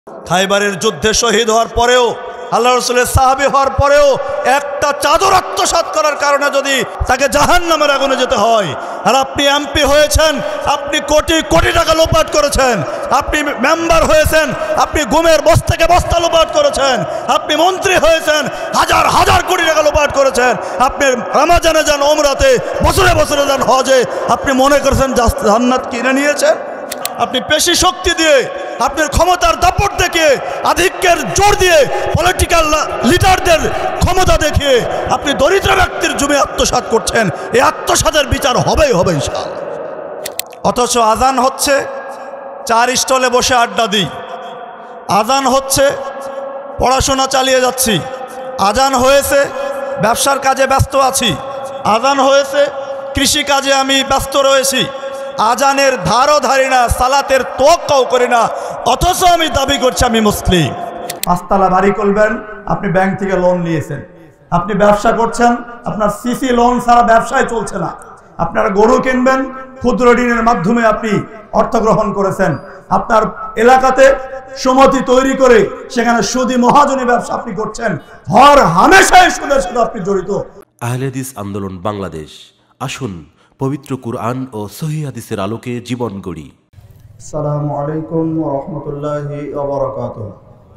খাইবারের যুদ্ধে শহীদ হওয়ার পরেও, আল্লাহ রাসূলের সাহাবী হওয়ার পরেও একটা চাদর আত্মসাৎ করার কারণে যদি তাকে জাহান্নামের আগুনে যেতে হয়, আর আপনি এমপি হয়েছেন, আপনি কোটি কোটি টাকা লোপাট করেছেন, আপনি মেম্বার হয়েছেন, আপনি গুমের বস্তাকে বস্তা লোপাট করেছেন, আপনি মন্ত্রী হয়েছেন, হাজার হাজার কোটি টাকা লোপাট করেছেন, আপনি রমজানে যান, ওমরাতে, বছরে বছরে যান হজে, আপনি মনে করেছেন জান্নাত কিনে নিয়েছেন? আপনি পেশি শক্তি দিয়ে, আপনার ক্ষমতার দাপট দেখিয়ে, আধিক্যের জোর দিয়ে, পলিটিক্যাল লিডারদের ক্ষমতা দেখিয়ে আপনি দরিদ্র ব্যক্তির জমি আত্মসাৎ করছেন। এই আত্মসাতের বিচার হবেই হবে ইনশাআল্লাহ। অথচ আজান হচ্ছে, চার স্টলে বসে আড্ডা দিই। আজান হচ্ছে, পড়াশোনা চালিয়ে যাচ্ছি। আজান হয়েছে, ব্যবসার কাজে ব্যস্ত আছি। আজান হয়েছে, কৃষি কাজে আমি ব্যস্ত রয়েছি। আজানের ধারও ধারি না, সালাতের তোয়াক্কাও করি না, অথচ আমি দাবি করছি আমি মুসলিম। পাঁচতলা বাড়ি করবেন, আপনি ব্যাংক থেকে লোন নিয়েছেন। আপনি ব্যবসা করছেন, আপনার সিসি লোন ছাড়া ব্যবসায় চলছে না। আপনারা গরু কিনবেন, ক্ষুদ্র ঋণের মাধ্যমে আপনি অর্থ গ্রহণ করেছেন। আপনার এলাকাতে সমিতি তৈরি করে সেখানে সুদী মহাজনী ব্যবসা আপনি করছেন। হর হামেশাই সুদের সাথে আপনি জড়িত। আহলে হাদিস আন্দোলন বাংলাদেশ, আসুন পবিত্র কুরআন ও সহিহ হাদিসের আলোকে জীবন গড়ি। আসসালামু আলাইকুম ওয়া রাহমাতুল্লাহি ওয়া বারাকাতুহু।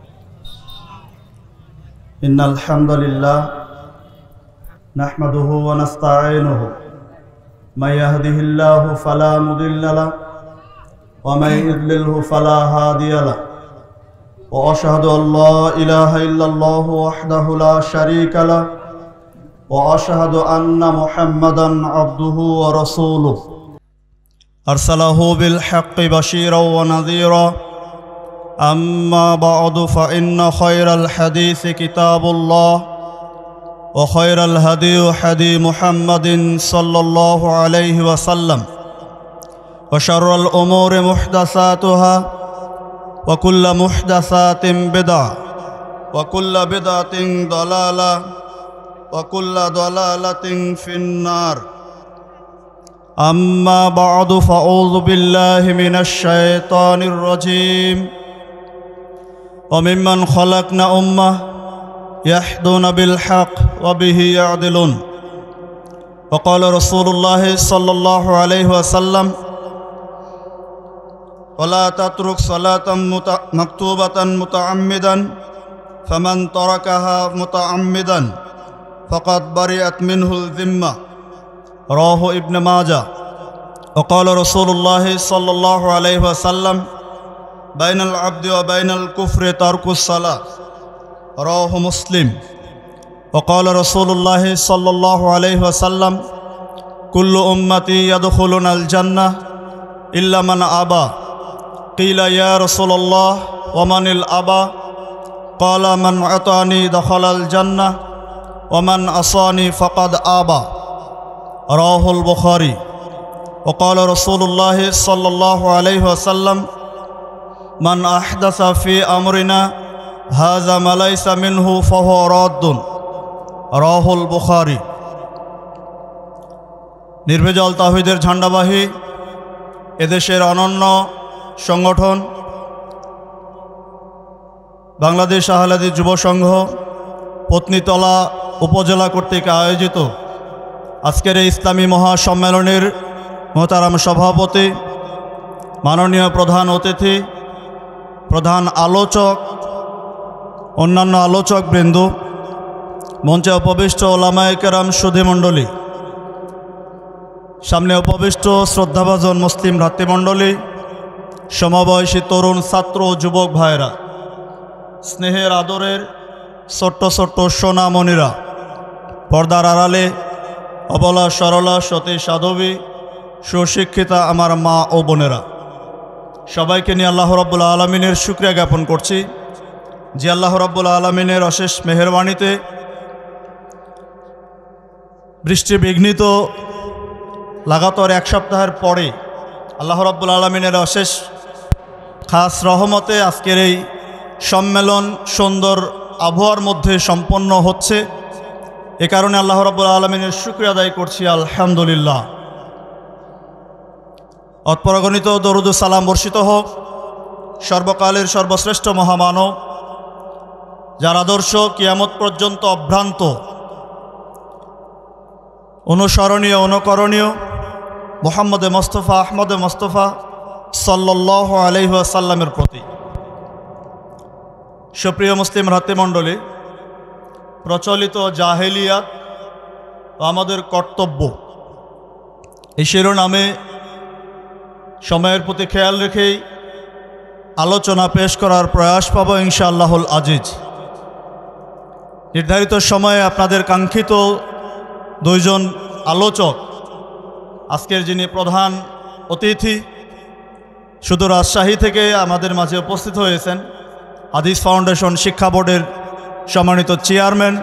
ইন্নাল হামদুলিল্লাহ নাহমাদুহু ওয়া নাস্তাঈনুহু মাই ইয়াহদিহিল্লাহু ফালা মুদিল্লা লাহু ওয়া মাই ইউদ্লিলহু ফালা হাদিয়া লাহু ওয়া আশহাদু আল্লা ইলাহা ইল্লাল্লাহু ওয়াহদাহু লা শারীকা লাহু وأشهد أن محمدًا عبده ورسوله أرسله بالحق بشيرًا ونذيرًا أما بعد فإن خير الحديث كتاب الله وخير الهدي هدي محمد صلى الله عليه وسلم وشر الأمور محدثاتها وكل محدثات بدعة وكل بدعة ضلالة وكل ضلالة في النار أما بعد فأعوذ بالله من الشيطان الرجيم وممن خلقنا أمة يهدون بالحق وبه يعدلون وقال رسول الله صلى الله عليه وسلم ولا تترك صلاة مكتوبة متعمدا فمن تركها متعمدا فقد برئت منه الذمة رواه ابن ماجه وقال رسول الله صلى الله عليه وسلم بين العبد وبين الكفر ترك الصلاة رواه مسلم وقال رسول الله صلى الله عليه وسلم كل أمتي يدخلون الجنة إلا من أبى قيل يا رسول الله ومن الأبى قال من أطاعني دخل الجنة ومن عصاني فقد آبى رواه البخاري وقال رسول الله صلى الله عليه وسلم من أحدث في أمرنا هذا ما ليس منه فهو راد رواه البخاري নির্ভেজাল তাওহীদের ঝান্ডাবাহী এদেশের অনন্য সংগঠন বাংলাদেশ আহলে হাদিস যুব সংঘ পত্নীতলা উপজেলা কর্তৃক আয়োজিত আজকের এই ইসলামী মহাসম্মেলনের মোহতারাম সভাপতি, মাননীয় প্রধান অতিথি, প্রধান আলোচক, অন্যান্য আলোচকবৃন্দ, মঞ্চে উপবিষ্ট ওলামায়ে কেরাম সুধীমণ্ডলী, সামনে উপবিষ্ট শ্রদ্ধাভাজন মুসলিম ভ্রাতৃমণ্ডলী, সমবয়সী তরুণ ছাত্র ও যুবক ভাইরা, স্নেহের আদরের ছোট্ট ছোট্ট সোনামণিরা, পর্দার আড়ালে অবলা সরলা সতী সাধবী সুশিক্ষিতা আমার মা ও বোনেরা, সবাইকে নিয়ে আল্লাহ রাব্বুল আলামিনের শুকরিয়া জ্ঞাপন করছি যে আল্লাহ রাব্বুল আলামিনের অশেষ মেহেরবানিতে বৃষ্টি বিঘ্নিত লাগাতার এক সপ্তাহের পরে আল্লাহ রাব্বুল আলামিনের অশেষ খাস রহমতে আজকের এই সম্মেলন সুন্দর আবহাওয়ার মধ্যে সম্পন্ন হচ্ছে। এ কারণে আল্লাহ রাব্বুল আলামিনের শুকরিয়া আদায় করছি আলহামদুলিল্লাহ। অতঃপর গণিত দরুদ ও সালাম বর্ষিত হোক সর্বকালের সর্বশ্রেষ্ঠ মহামানব, যার আদর্শ কিয়ামত পর্যন্ত অভ্রান্ত, অনুসরণীয় অনুকরণীয়, মুহাম্মদে মুস্তাফা আহমদে মুস্তাফা সাল্লাল্লাহু আলাইহি ওয়াসাল্লামের প্রতি। সুপ্রিয় মুসলিম ভ্রাতৃমণ্ডলী, প্রচলিত জাহেলিয়াত আমাদের কর্তব্য, এই শিরোনামে সময়ের প্রতি খেয়াল রেখেই আলোচনা পেশ করার প্রয়াস পাব ইনশাআল্লাহুল আজিজ। নির্ধারিত সময়ে আপনাদের কাঙ্ক্ষিত দুইজন আলোচক, আজকের যিনি প্রধান অতিথি শুধু রাজশাহী থেকে আমাদের মাঝে উপস্থিত হয়েছেন, হাদিস ফাউন্ডেশন শিক্ষা বোর্ডের সম্মানিত চেয়ারম্যান,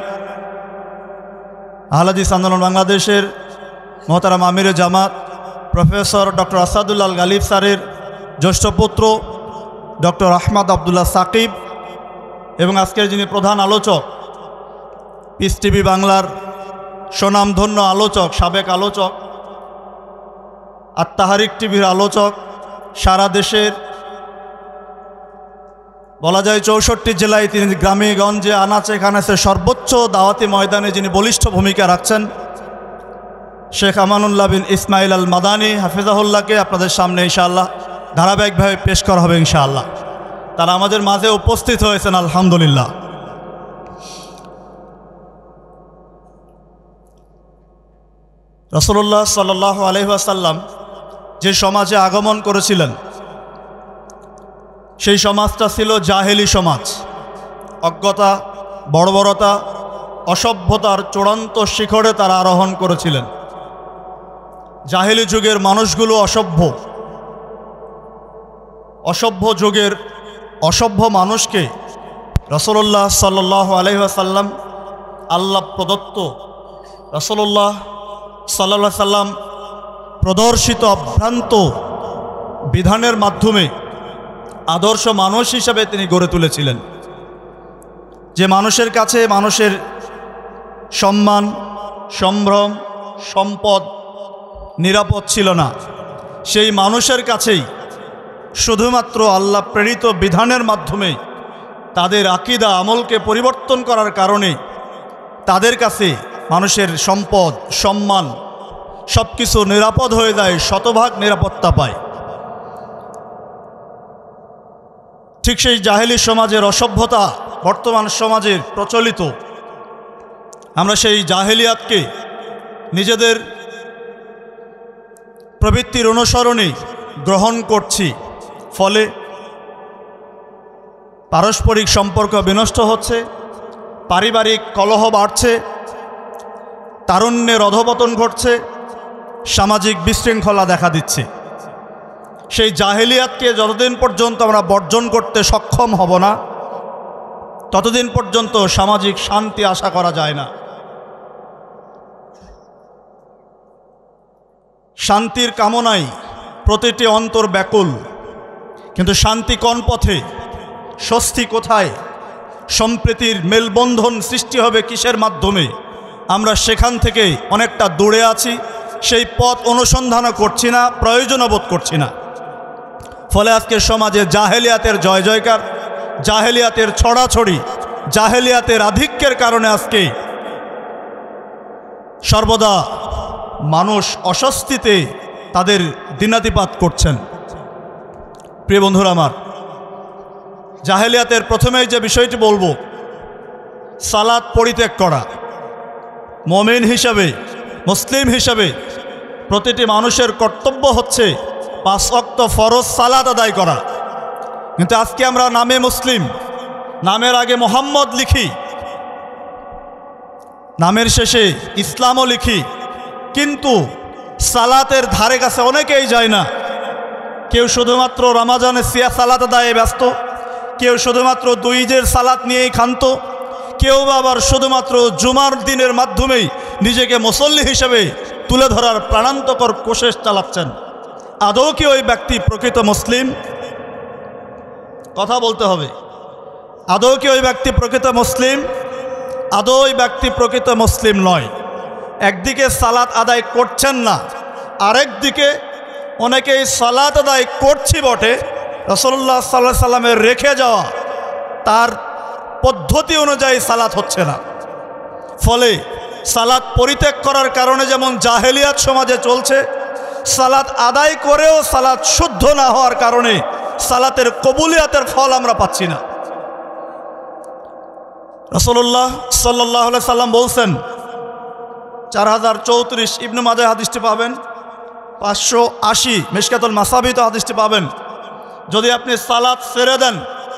আহলে হাদিস আন্দোলন বাংলাদেশের মোহতারাম আমিরে জামাত প্রফেসর ডক্টর আসাদুল্লাহ গালিব স্যারের জ্যেষ্ঠ পুত্র ডক্টর আহমদ আবদুল্লাহ সাকিব, এবং আজকের যিনি প্রধান আলোচক, পিস টিভি বাংলার সুনামধন্য আলোচক, সাবেক আলোচক, আত্মাহারিক টিভির আলোচক, সারা দেশের বলা যায় 64 জেলায় তিনি গ্রামে গঞ্জে আনাচে কানাচে সর্বোচ্চ দাওয়াতি ময়দানে যিনি বলিষ্ঠ ভূমিকা রাখছেন, শেখ আমানুল্লাহ বিন ইসমাইল আল মাদানী হাফিজাহুল্লাহকে আপনাদের সামনে ইনশাআল্লাহ ধারাবাহিকভাবে পেশ করা হবে ইনশাআল্লাহ। তারা আমাদের মাঝে উপস্থিত হয়েছেন আলহামদুলিল্লাহ। রাসূলুল্লাহ সাল্লাল্লাহু আলাইহি ওয়াসাল্লাম যে সমাজে আগমন করেছিলেন, সেই সমাজটা ছিল জাহেলি সমাজ। অজ্ঞতা, বর্বরতা, অসভ্যতার চূড়ান্ত শিখরে তারা আরোহণ করেছিলেন। জাহেলি যুগের মানুষগুলো অসভ্য যুগের অসভ্য মানুষকে রাসূলুল্লাহ সাল্লাল্লাহু আলাইহি ওয়াসাল্লাম আল্লাহ প্রদত্ত, রাসূলুল্লাহ সাল্লাল্লাহু আলাইহি সাল্লাম প্রদর্শিত অভ্রান্ত বিধানের মাধ্যমে আদর্শ মানুষ হিসাবে তিনি গড়ে তুলেছিলেন। যে মানুষের কাছে মানুষের সম্মান, সম্ভ্রম, সম্পদ নিরাপদ ছিল না, সেই মানুষের কাছেই শুধুমাত্র আল্লাহ প্রেরিত বিধানের মাধ্যমে তাদের আকীদা আমলকে পরিবর্তন করার কারণে তাদের কাছে মানুষের সম্পদ, সম্মান সব কিছু নিরাপদ হয়ে যায়, শতভাগ নিরাপত্তা পায়। ঠিক সেই জাহেলি সমাজের অসভ্যতা বর্তমান সমাজের প্রচলিত, আমরা সেই জাহেলিয়াতকে নিজেদের প্রবৃত্তির অনুসরণে গ্রহণ করছি, ফলে পারস্পরিক সম্পর্ক বিনষ্ট হচ্ছে, পারিবারিক কলহ বাড়ছে, তারুণ্যের অধঃপতন ঘটছে, সামাজিক বিশৃঙ্খলা দেখা দিচ্ছে। সেই জাহেলিয়াতকে যতদিন পর্যন্ত আমরা বর্জন করতে সক্ষম হব না, ততদিন পর্যন্ত সামাজিক শান্তি আশা করা যায় না। শান্তির কামনায় প্রতিটি অন্তর ব্যাকুল, কিন্তু শান্তি কোন পথে, স্বস্তি কোথায়, সম্প্রীতির মেলবন্ধন সৃষ্টি হবে কিসের মাধ্যমে, আমরা সেখান থেকে অনেকটা দূরে আছি, সেই পথ অনুসন্ধানও করছি না, প্রয়োজনও বোধ করছি না। ফলে আজকে সমাজে জাহেলিয়াতের জয় জয়কার, জাহেলিয়াতের ছড়াছড়ি, জাহেলিয়াতের আধিক্যের কারণে আজকে সর্বদা মানুষ অস্বস্তিতে তাদের দিনাতিপাত করছেন। প্রিয় বন্ধুরা আমার, জাহেলিয়াতের প্রথমেই যে বিষয়টি বলবো, সালাত পরিত্যাগ করা। মুমিন হিসাবে, মুসলিম হিসাবে প্রতিটি মানুষের কর্তব্য হচ্ছে 5 ওয়াক্ত ফরজ সালাত আদায় করা। কিন্তু আজকে আমরা নামে মুসলিম, নামের আগে মোহাম্মদ লিখি, নামের শেষে ইসলামও লিখি, কিন্তু সালাতের ধারে কাছে অনেকেই যায় না। কেউ শুধুমাত্র রমাজানে সিয়া সালাত আদায়ে ব্যস্ত, কেউ শুধুমাত্র 2 ঈদের সালাত নিয়েই ক্ষান্ত, কেউ আবার শুধুমাত্র জুমার দিনের মাধ্যমেই নিজেকে মুসল্লি হিসেবে তুলে ধরার প্রাণান্তকর কোশিশ চালাচ্ছেন। আদৌ কি ওই ব্যক্তি প্রকৃত মুসলিম? কথা বলতে হবে। আদৌ কি ওই ব্যক্তি প্রকৃত মুসলিম? আদৌ ওই ব্যক্তি প্রকৃত মুসলিম নয়। একদিকে সালাত আদায় করছেন না, আরেকদিকে অনেকেই সালাত আদায় করছি বটে, রাসূলুল্লাহ সাল্লাল্লাহু আলাইহি সাল্লামের রেখে যাওয়া তার পদ্ধতি অনুযায়ী সালাত হচ্ছে না। ফলে সালাত পরিত্যাগ করার কারণে যেমন জাহেলিয়াত সমাজে চলছে, সালাত আদায় করেও সালাত শুদ্ধ না হওয়ার কারণে সালাতের কবুলিয়াতের ফল আমরা পাচ্ছি না। রাসূলুল্লাহ সাল্লাল্লাহু আলাইহি সাল্লাম বলছেন, 4034 ইবনে মাজাহ হাদিসটি পাবেন, 580 মিশকাতুল মাসাবিতে হাদিসটি পাবেন। যদি আপনি সালাত ছেড়ে দেন,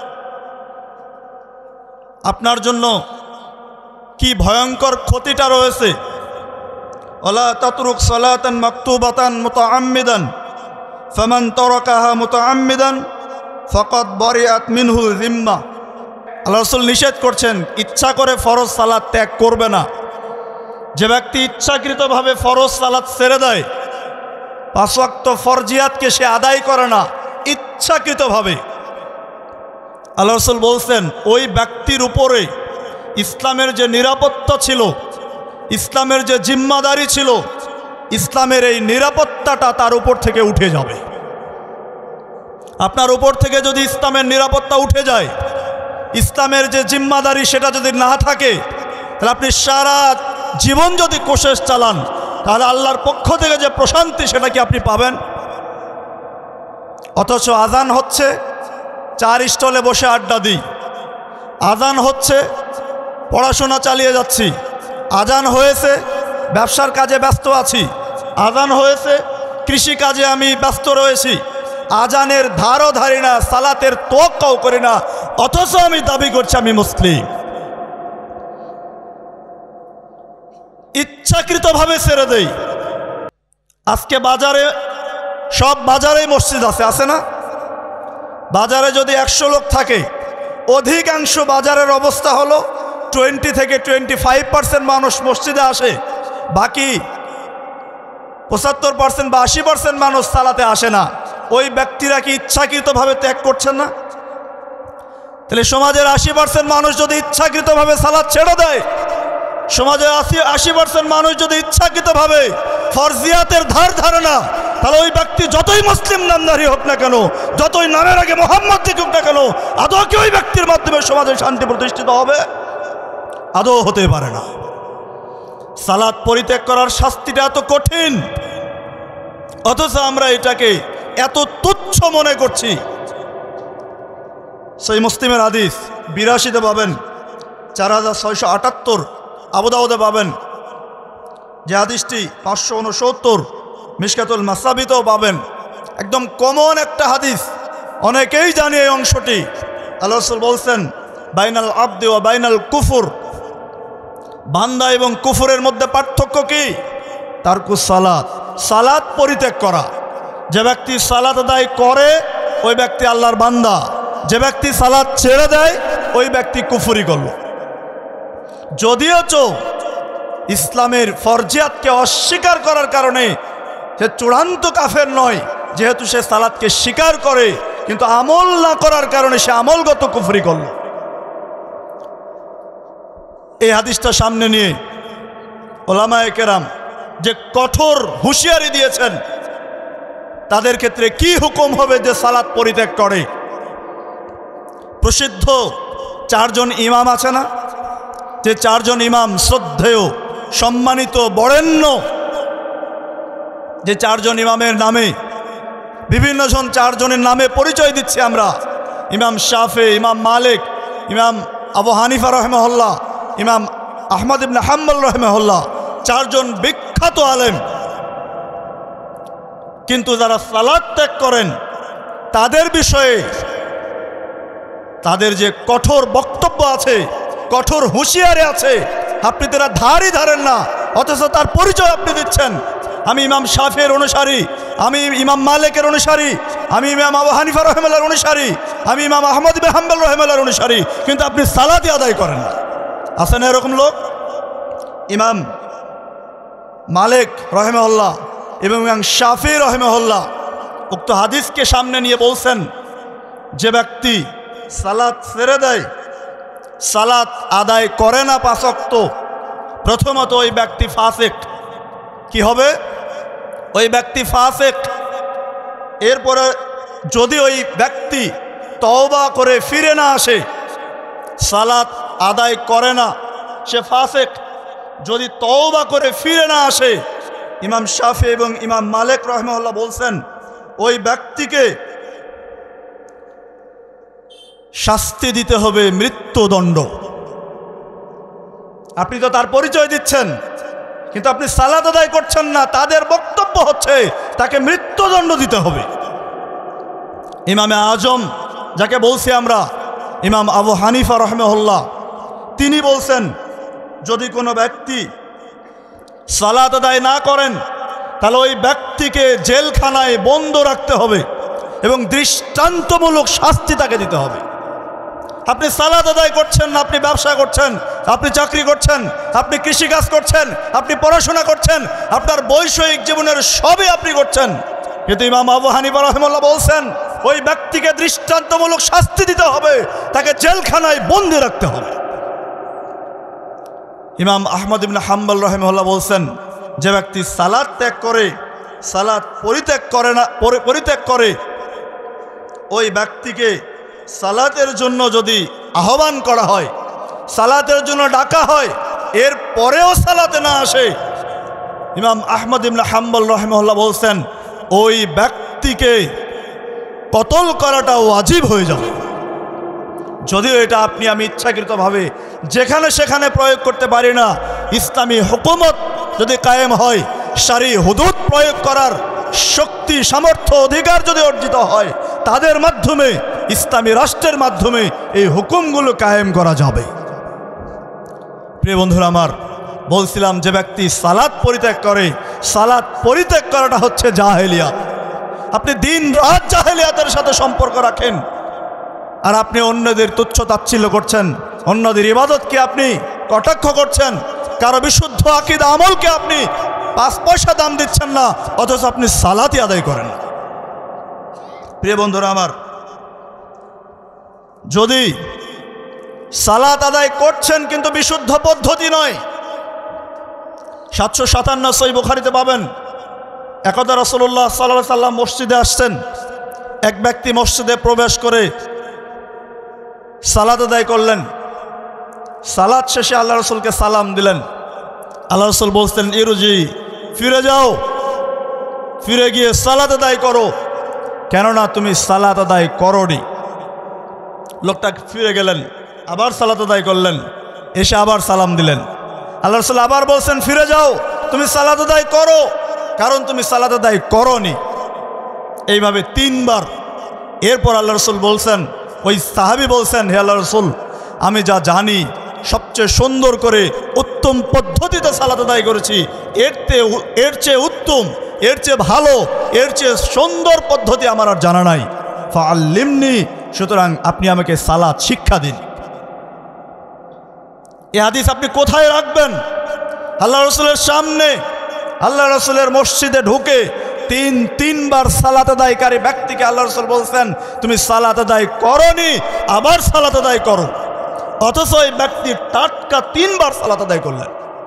আপনার জন্য কি ভয়ঙ্কর ক্ষতিটা রয়েছে। ওয়ালা তাতরুক সালাতান মাকতুবাতান মুতাআম্মিদান ফামান তারাকাহা মুতাআম্মিদান ফাকাদ বারিআত মিনহু যিম্মা। আল্লাহ রাসূল নিষেধ করছেন ইচ্ছা করে ফরজ সালাত ত্যাগ করবে না। যে ব্যক্তি ইচ্ছাকৃতভাবে ফরজ সালাত ছেড়ে দেয়, 5 ওয়াক্ত ফরজিয়াতকে সে আদায় করে না ইচ্ছাকৃতভাবে, আল্লাহ রাসূল বলছেন ওই ব্যক্তির উপরে ইসলামের যে নিরাপত্তা ছিল, ইসলামের যে জিম্মাদারি ছিল, ইসলামের এই নিরাপত্তাটা তার উপর থেকে উঠে যাবে। আপনার উপর থেকে যদি ইসলামের নিরাপত্তা উঠে যায়, ইসলামের যে জিম্মাদারি সেটা যদি না থাকে, তাহলে আপনি সারা জীবন যদি কোশেশ চালান, তাহলে আল্লাহর পক্ষ থেকে যে প্রশান্তি সেটা কি আপনি পাবেন? অথচ আজান হচ্ছে, 4 স্টলে বসে আড্ডা দিই। আজান হচ্ছে, পড়াশোনা চালিয়ে যাচ্ছি। আজান হয়েছে, ব্যবসার কাজে ব্যস্ত আছি। আজান হয়েছে, কৃষি কাজে আমি ব্যস্ত রয়েছি। আজানের ধারও ধারি না, সালাতের তোয়াক্কাও করি না, অথচ আমি দাবি করছি আমি মুসলিম। ইচ্ছাকৃতভাবে ছেড়ে দেই। আজকে বাজারে, সব বাজারেই মসজিদ আছে না? বাজারে যদি 100 লোক থাকে, অধিকাংশ বাজারের অবস্থা হলো 20 থেকে 25% মানুষ মসজিদে আসে, বাকি 75% বা 80% মানুষ সালাতে আসে না। ওই ব্যক্তিরা কি ইচ্ছাকৃতভাবে ত্যাগ করছেন না? তাহলে সমাজের 80% মানুষ যদি ইচ্ছাকৃতভাবে সালাত ছেড়ে দেয়, সমাজের 80% মানুষ যদি ইচ্ছাকৃতভাবে ফরজিয়াতের ধার ধারে না, তাহলে ওই ব্যক্তি যতই মুসলিম নামধারী হোক না কেন, যতই নামের আগে মোহাম্মদ লিখুক না কেন, আদৌ কি ওই ব্যক্তির মাধ্যমে সমাজে শান্তি প্রতিষ্ঠিত হবে? আদৌ হতে পারে না। সালাত পরিত্যাগ করার শাস্তিটা এত কঠিন, অথচ আমরা এটাকে এত তুচ্ছ মনে করছি। সেই মুসলিমের হাদিস 82-তে পাবেন, 4678 আবু দাউদে পাবেন। যে হাদিসটি 569 মিশকাতুল মাসাবিতেও পাবেন। একদম কমন একটা হাদিস, অনেকেই জানে এই অংশটি। আল্লাহ রাসূল বলছেন, বাইনাল আবদি ওয়া বাইনাল কুফর, বান্দা এবং কুফরের মধ্যে পার্থক্য কি? তারকুস সালাত, সালাত পরিত্যাগ করা। যে ব্যক্তি সালাত আদায় করে ওই ব্যক্তি আল্লাহর বান্দা, যে ব্যক্তি সালাত ছেড়ে দেয় ওই ব্যক্তি কুফরি করল। যদিও ইসলামের ফরজিয়াতকে অস্বীকার করার কারণে সে চূড়ান্ত কাফের নয়, যেহেতু সে সালাতকে স্বীকার করে, কিন্তু আমল না করার কারণে সে আমলগত কুফরি করল। এই হাদিসটা সামনে নিয়ে ওলামায়ে কেরাম যে কঠোর হুঁশিয়ারি দিয়েছেন, তাদের ক্ষেত্রে কি হুকুম হবে যে সালাত পরিত্যাগ করে। প্রসিদ্ধ 4 জন ইমাম আছে না, যে 4 জন ইমাম শ্রদ্ধেয়, সম্মানিত, বরেণ্য, যে 4 জন ইমামের নামে বিভিন্ন জন 4 জনের নামে পরিচয় দিচ্ছি আমরা। ইমাম শাফি, ইমাম মালিক, ইমাম আবু হানিফা রহমাহুল্লাহ, ইমাম আহমদ ইবনে হাম্বল রহমাহুল্লাহ, 4 জন বিখ্যাত আলেম। কিন্তু যারা সালাত ত্যাগ করেন তাদের বিষয়ে তাদের যে কঠোর বক্তব্য আছে, কঠোর হুঁশিয়ারি আছে, আপনি তারা ধারই ধারেন না, অথচ তার পরিচয় আপনি দিচ্ছেন। আমি ইমাম শাফির অনুসারী, আমি ইমাম মালিকের অনুসারী, আমি ইমাম আবু হানিফা রহমাহুল্লাহর অনুসারী, আমি ইমাম আহমদ ইবনে হাম্বল রহমাহুল্লাহর অনুসারী, কিন্তু আপনি সালাতই আদায় করেন না। আছে না এরকম লোক? ইমাম মালিক রহমাহুল্লাহ এবং ইমাম শাফি রহমাহুল্লাহ উক্ত হাদিসকে সামনে নিয়ে বলছেন, যে ব্যক্তি সালাত ছেড়ে দেয়, সালাত আদায় করে না 5 ওয়াক্ত, প্রথমত ওই ব্যক্তি ফাসিক। কি হবে? ওই ব্যক্তি ফাসিক। এরপরে যদি ওই ব্যক্তি তওবা করে ফিরে না আসে, সালাত আদায় করে না, সে ফাসিক। যদি তওবা করে ফিরে না আসে, ইমাম শাফি এবং ইমাম মালিক রাহিমাহুল্লাহ বলছেন ওই ব্যক্তিকে শাস্তি দিতে হবে মৃত্যুদণ্ড। আপনি তো তার পরিচয় দিচ্ছেন, কিন্তু আপনি সালাত আদায় করছেন না। তাদের বক্তব্য হচ্ছে তাকে মৃত্যুদণ্ড দিতে হবে। ইমামে আজম যাকে বলছি আমরা, ইমাম আবু হানিফা রাহিমাহুল্লাহ, তিনি বলছেন যদি কোনো ব্যক্তি সালাত আদায় না করেন তাহলে ওই ব্যক্তিকে জেলখানায় বন্ধ রাখতে হবে এবং দৃষ্টান্তমূলক শাস্তি তাকে দিতে হবে। আপনি সালাত আদায় করছেন না, আপনি ব্যবসা করছেন, আপনি চাকরি করছেন, আপনি কৃষিকাজ করছেন, আপনি পড়াশোনা করছেন, আপনার বৈষয়িক জীবনের সবই আপনি করছেন, কিন্তু ইমাম আবু হানিফা রাহিমাহুল্লাহ বলছেন ওই ব্যক্তিকে দৃষ্টান্তমূলক শাস্তি দিতে হবে, তাকে জেলখানায় বন্দী রাখতে হবে। ইমাম আহমদ ইবনে হাম্বল রাহিমাহুল্লাহ বলছেন যে ব্যক্তি সালাত ত্যাগ করে, সালাত পরিত্যাগ করে ওই ব্যক্তিকে সালাতের জন্য যদি আহ্বান করা হয়, সালাতের জন্য ডাকা হয়, এর পরেও সালাতে না আসে, ইমাম আহমদ ইবনে হাম্বল রাহিমাহুল্লাহ বলছেন ওই ব্যক্তিকে কতল করাটা ওয়াজিব হয়ে যাবে। যদিও এটা আপনি আমি ইচ্ছাকৃতভাবে যেখানে সেখানে প্রয়োগ করতে পারি না। ইসলামী হুকুমত যদি কায়েম হয়, শারঈ হুদুদ প্রয়োগ করার শক্তি, সামর্থ্য, অধিকার যদি অর্জিত হয়, তাদের মাধ্যমে, ইসলামী রাষ্ট্রের মাধ্যমে এই হুকুমগুলো কায়েম করা যাবে। প্রিয় বন্ধুরা আমার, বলছিলাম যে ব্যক্তি সালাত পরিত্যাগ করে, সালাত পরিত্যাগ করাটা হচ্ছে জাহেলিয়াত। আপনি দিন রাত জাহেলিয়াতের সাথে সম্পর্ক রাখেন, আর আপনি অন্যদের তুচ্ছ তাচ্ছিল্য করছেন, অন্যদের ইবাদতকে আপনি কটাক্ষ করছেন, কারো বিশুদ্ধ আকীদা আমলকে আপনি 5 পয়সা দাম দিচ্ছেন না, অথচ আপনি সালাতই আদায় করেন। প্রিয় বন্ধুরা আমার, যদি সালাত আদায় করছেন কিন্তু বিশুদ্ধ পদ্ধতি নয়, 757 সহিহ বুখারীতে পাবেন, একদা রাসূলুল্লাহ সাল্লাল্লাহু আলাইহি সাল্লাম মসজিদে আসছেন। এক ব্যক্তি মসজিদে প্রবেশ করে সালাত আদায় করলেন। সালাত শেষে আল্লাহ রসুলকে সালাম দিলেন। আল্লাহ রসুল বলছেন ইরজি, ফিরে যাও, ফিরে গিয়ে সালাত আদায় করো, কেননা তুমি সালাত আদায় করোনি। লোকটা ফিরে গেলেন, আবার সালাত আদায় করলেন, এসে আবার সালাম দিলেন। আল্লাহ রসুল আবার বলছেন ফিরে যাও, তুমি সালাত আদায় করো, কারণ তুমি সালাত আদায় করোনি। এইভাবে 3 বার। এরপর আল্লাহ রসুল বলছেন, ওই সাহাবী বলছেন হে আল্লাহ রসুল, আমি যা জানি সবচেয়ে সুন্দর করে উত্তম পদ্ধতিতে সালাত আদায় করেছি, এর চেয়ে উত্তম, এর চেয়ে ভালো, এর চেয়ে সুন্দর পদ্ধতি আমার আর জানা নাই। ফাআল্লিমনি, সুতরাং আপনি আমাকে সালাত শিক্ষা দিন। এই হাদিস আপনি কোথায় রাখবেন? আল্লাহ রসুলের সামনে, আল্লাহ রসুলের মসজিদে ঢুকে 3 বার সালাত আদায়কারী ব্যক্তিকে আল্লাহ রসুল বলছেন তুমি সালাত আদায় করোনি, আবার সালাত আদায় করো। অথচ এই ব্যক্তি টাটকা 3 বার সালাত আদায় করলেন।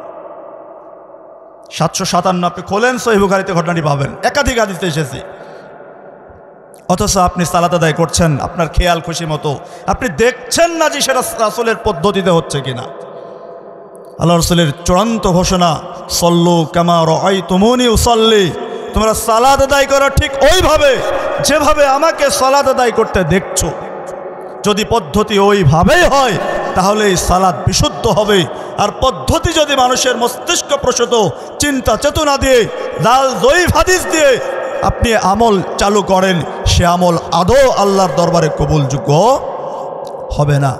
757 আপনি খোলেন, সহিহ বুখারীতে ঘটনাটি পাবেন, একাধিক হাদিসে এসেছে। অথচ আপনি সালাত আদায় করছেন আপনার খেয়াল খুশি মতো, আপনি দেখছেন না যে সেটা রাসূলের পদ্ধতিতে হচ্ছে কিনা। আল্লাহ রসুলের চূড়ান্ত ঘোষণা, সল্লু কামা রাআইতুমুনি উসাল্লি, তোমরা সালাত আদায় করো ঠিক ওইভাবে যেভাবে আমাকে সালাত আদায় করতে দেখছো। যদি পদ্ধতি ওইভাবেই হয় তাহলে এই সালাত বিশুদ্ধ হবে। আর পদ্ধতি যদি মানুষের মস্তিষ্ক প্রসূত চিন্তা চেতনা দিয়ে, লাল দইফ হাদিস দিয়ে আপনি আমল চালু করেন, সে আমল আদৌ আল্লাহর দরবারে কবুলযোগ্য হবে না।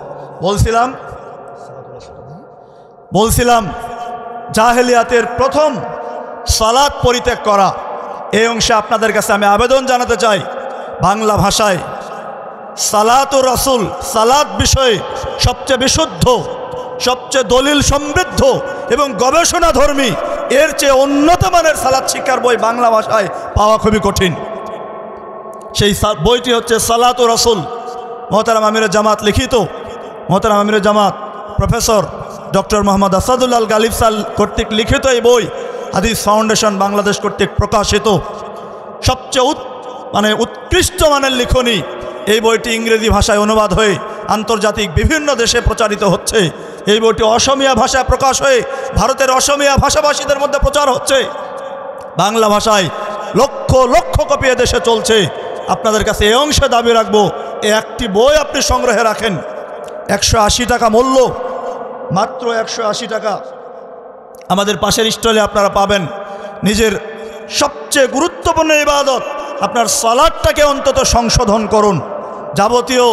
বলছিলাম জাহেলিয়াতের প্রথম সালাত পরিত্যাগ করা। এই অংশে আপনাদের কাছে আমি আবেদন জানাতে চাই, বাংলা ভাষায় সালাতুর রাসূল, সালাত বিষয়ে সবচেয়ে বিশুদ্ধ, সবচেয়ে দলিল সমৃদ্ধ এবং গবেষণাধর্মী, এর চেয়ে উন্নত মানের সালাত শিক্ষার বই বাংলা ভাষায় পাওয়া খুবই কঠিন। সেই বইটি হচ্ছে সালাতুর রাসূল, মোহতারাম আমিরে জামাত লিখিত। মোহতারাম আমিরে জামাত প্রফেসর ডক্টর মোহাম্মদ আসাদুল্লাহ গালিব সাল কর্তৃক লিখিত এই বই হাদিস ফাউন্ডেশন বাংলাদেশ কর্তৃক প্রকাশিত। সবচেয়ে মানে উৎকৃষ্ট মানের লিখনী। এই বইটি ইংরেজি ভাষায় অনুবাদ হয়ে আন্তর্জাতিক বিভিন্ন দেশে প্রচারিত হচ্ছে। এই বইটি অসমীয়া ভাষায় প্রকাশ হয়ে ভারতের অসমীয়া ভাষাভাষীদের মধ্যে প্রচার হচ্ছে। বাংলা ভাষায় লক্ষ লক্ষ কপি দেশে চলছে। আপনাদের কাছে এই অংশে দাবি রাখবো, এই একটি বই আপনি সংগ্রহে রাখেন। 180 টাকা মূল্য, মাত্র 180 টাকা। আমাদের পাশের স্টলে আপনারা পাবেন। নিজের সবচেয়ে গুরুত্বপূর্ণ ইবাদত আপনার সালাতটাকে অন্তত সংশোধন করুন। যাবতীয়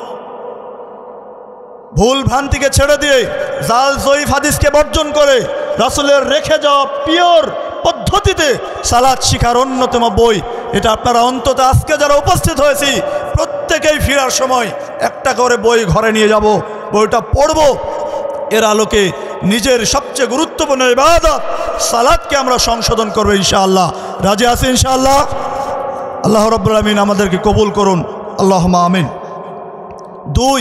ভুল ভ্রান্তিকে ছেড়ে দিয়ে জাল জয়ীফ হাদিসকে বর্জন করে রাসূলের রেখে যাওয়া পিওর পদ্ধতিতে সালাত শিখার অন্যতম বই এটা। আপনারা অন্তত আজকে যারা উপস্থিত হয়েছি প্রত্যেকেই ফেরার সময় একটা করে বই ঘরে নিয়ে যাব, বইটা পড়ব। এর আলোকে নিজের সবচেয়ে গুরুত্বপূর্ণ ইবাদত সালাতকে আমরা সংশোধন করব ইনশাআল্লাহ। রাজি আছি ইনশাআল্লাহ? আল্লাহ রাব্বুল আলামিন আমাদেরকে কবুল করুন, আল্লাহুম্মা আমিন। 2,